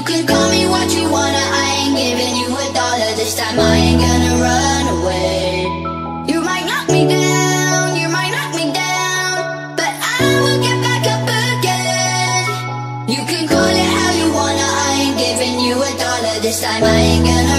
You can call me what you wanna, I ain't giving you $1 this time. I ain't gonna run away. You might knock me down, you might knock me down, but I will get back up again. You can call it how you wanna, I ain't giving you $1 this time. I ain't gonna